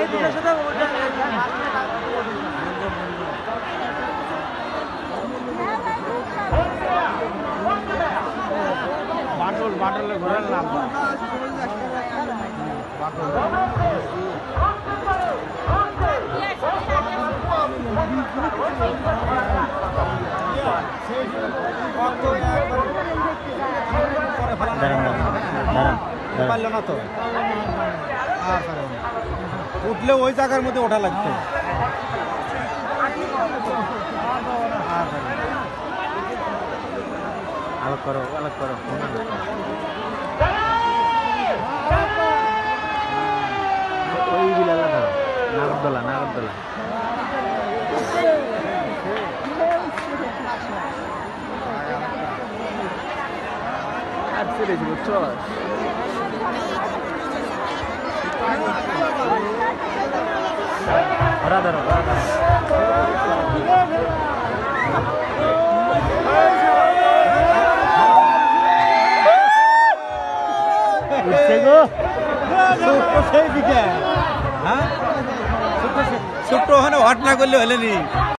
bottle বাটলে ঘোরার নাম পারলো না তো উঠলে ওই জায়গার মধ্যে ওঠা লাগতো अलग करो ওই বিলালা ধরো নাগরদোলা আর ফিরে যাবো চল ওরা ধরো ছোট্ট ওখানে হট না করলে হলে নি